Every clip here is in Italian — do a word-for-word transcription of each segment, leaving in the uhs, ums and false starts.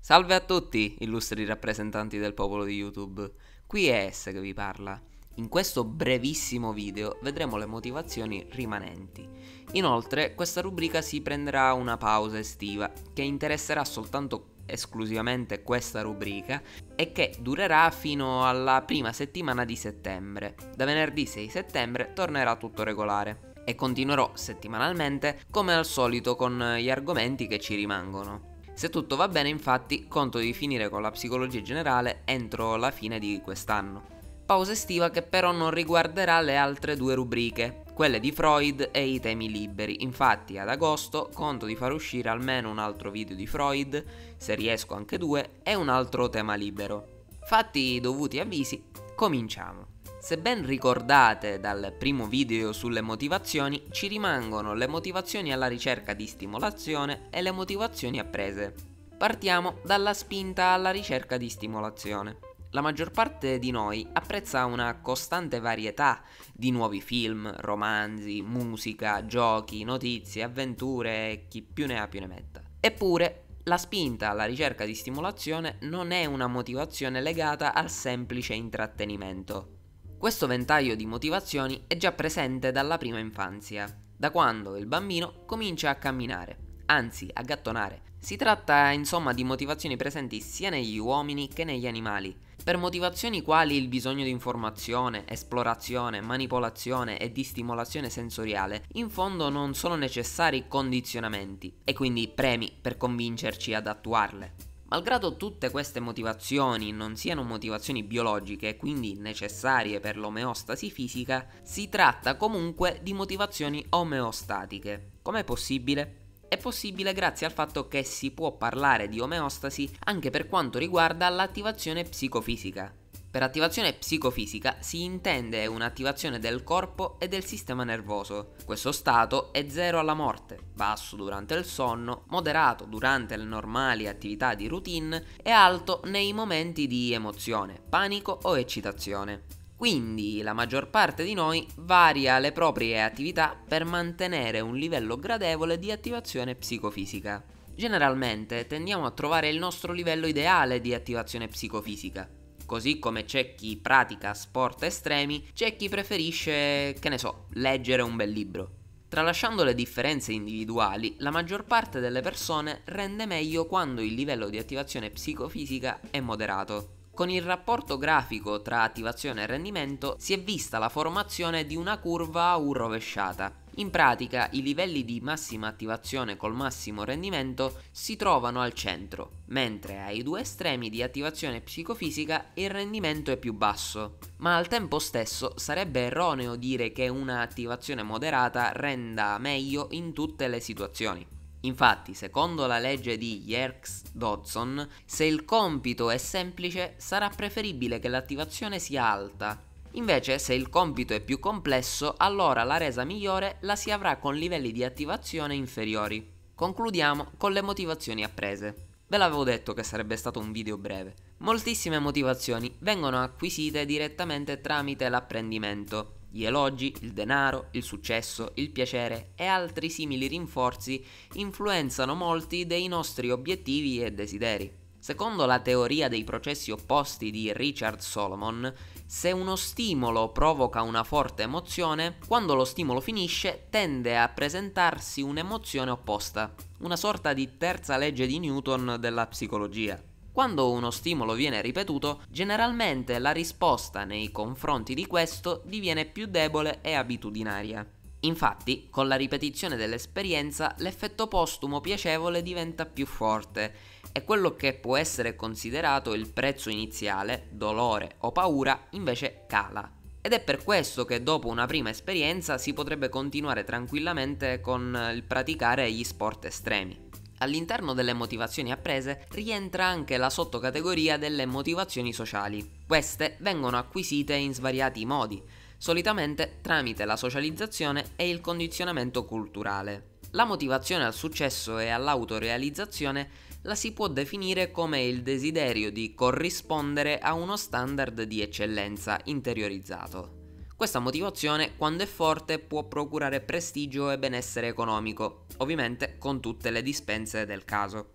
Salve a tutti, illustri rappresentanti del popolo di YouTube. Qui è S che vi parla. In questo brevissimo video vedremo le motivazioni rimanenti. Inoltre, questa rubrica si prenderà una pausa estiva che interesserà soltanto esclusivamente questa rubrica e che durerà fino alla prima settimana di settembre. Da venerdì sei settembre tornerà tutto regolare e continuerò settimanalmente come al solito con gli argomenti che ci rimangono. Se tutto va bene, infatti, conto di finire con la psicologia generale entro la fine di quest'anno. Pausa estiva che però non riguarderà le altre due rubriche, quelle di Freud e i temi liberi. Infatti ad agosto conto di far uscire almeno un altro video di Freud, se riesco anche due, e un altro tema libero. Fatti i dovuti avvisi, cominciamo. Se ben ricordate dal primo video sulle motivazioni, ci rimangono le motivazioni alla ricerca di stimolazione e le motivazioni apprese. Partiamo dalla spinta alla ricerca di stimolazione. La maggior parte di noi apprezza una costante varietà di nuovi film, romanzi, musica, giochi, notizie, avventure e chi più ne ha più ne metta. Eppure, la spinta alla ricerca di stimolazione non è una motivazione legata al semplice intrattenimento. Questo ventaglio di motivazioni è già presente dalla prima infanzia, da quando il bambino comincia a camminare, anzi a gattonare. Si tratta insomma di motivazioni presenti sia negli uomini che negli animali, per motivazioni quali il bisogno di informazione, esplorazione, manipolazione e di stimolazione sensoriale, in fondo non sono necessari condizionamenti e quindi premi per convincerci ad attuarle. Malgrado tutte queste motivazioni non siano motivazioni biologiche e quindi necessarie per l'omeostasi fisica, si tratta comunque di motivazioni omeostatiche. Com'è possibile? È possibile grazie al fatto che si può parlare di omeostasi anche per quanto riguarda l'attivazione psicofisica. Per attivazione psicofisica si intende un'attivazione del corpo e del sistema nervoso. Questo stato è zero alla morte, basso durante il sonno, moderato durante le normali attività di routine e alto nei momenti di emozione, panico o eccitazione. Quindi la maggior parte di noi varia le proprie attività per mantenere un livello gradevole di attivazione psicofisica. Generalmente tendiamo a trovare il nostro livello ideale di attivazione psicofisica. Così come c'è chi pratica sport estremi, c'è chi preferisce, che ne so, leggere un bel libro. Tralasciando le differenze individuali, la maggior parte delle persone rende meglio quando il livello di attivazione psicofisica è moderato. Con il rapporto grafico tra attivazione e rendimento si è vista la formazione di una curva a U rovesciata. In pratica i livelli di massima attivazione col massimo rendimento si trovano al centro, mentre ai due estremi di attivazione psicofisica il rendimento è più basso. Ma al tempo stesso sarebbe erroneo dire che una attivazione moderata renda meglio in tutte le situazioni. Infatti, secondo la legge di Yerkes-Dodson, se il compito è semplice sarà preferibile che l'attivazione sia alta. Invece, se il compito è più complesso, allora la resa migliore la si avrà con livelli di attivazione inferiori. Concludiamo con le motivazioni apprese. Ve l'avevo detto che sarebbe stato un video breve. Moltissime motivazioni vengono acquisite direttamente tramite l'apprendimento. Gli elogi, il denaro, il successo, il piacere e altri simili rinforzi influenzano molti dei nostri obiettivi e desideri. Secondo la teoria dei processi opposti di Richard Solomon, se uno stimolo provoca una forte emozione, quando lo stimolo finisce tende a presentarsi un'emozione opposta, una sorta di terza legge di Newton della psicologia. Quando uno stimolo viene ripetuto, generalmente la risposta nei confronti di questo diviene più debole e abitudinaria. Infatti, con la ripetizione dell'esperienza, l'effetto postumo piacevole diventa più forte e quello che può essere considerato il prezzo iniziale, dolore o paura, invece cala. Ed è per questo che dopo una prima esperienza si potrebbe continuare tranquillamente con il praticare gli sport estremi. All'interno delle motivazioni apprese rientra anche la sottocategoria delle motivazioni sociali. Queste vengono acquisite in svariati modi, solitamente tramite la socializzazione e il condizionamento culturale. La motivazione al successo e all'autorealizzazione la si può definire come il desiderio di corrispondere a uno standard di eccellenza interiorizzato. Questa motivazione, quando è forte, può procurare prestigio e benessere economico, ovviamente con tutte le dispense del caso.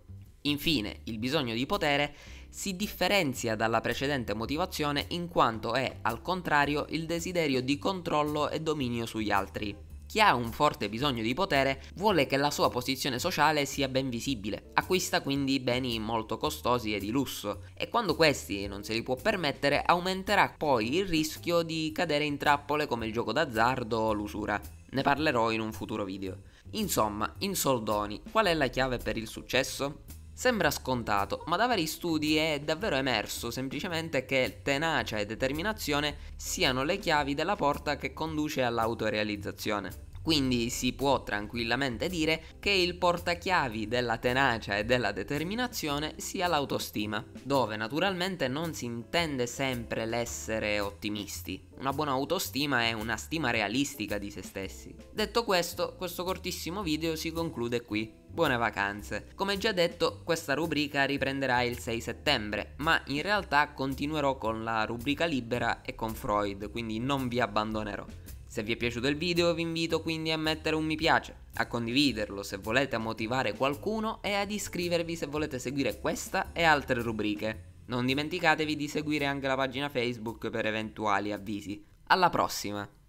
Infine, il bisogno di potere si differenzia dalla precedente motivazione in quanto è, al contrario, il desiderio di controllo e dominio sugli altri. Chi ha un forte bisogno di potere vuole che la sua posizione sociale sia ben visibile, acquista quindi beni molto costosi e di lusso, e quando questi non se li può permettere aumenterà poi il rischio di cadere in trappole come il gioco d'azzardo o l'usura. Ne parlerò in un futuro video. Insomma, in soldoni, qual è la chiave per il successo? Sembra scontato, ma da vari studi è davvero emerso semplicemente che tenacia e determinazione siano le chiavi della porta che conduce all'autorealizzazione. Quindi si può tranquillamente dire che il portachiavi della tenacia e della determinazione sia l'autostima, dove naturalmente non si intende sempre l'essere ottimisti. Una buona autostima è una stima realistica di se stessi. Detto questo, questo cortissimo video si conclude qui. Buone vacanze. Come già detto, questa rubrica riprenderà il sei settembre, ma in realtà continuerò con la rubrica libera e con Freud, quindi non vi abbandonerò. Se vi è piaciuto il video vi invito quindi a mettere un mi piace, a condividerlo se volete motivare qualcuno e ad iscrivervi se volete seguire questa e altre rubriche. Non dimenticatevi di seguire anche la pagina Facebook per eventuali avvisi. Alla prossima!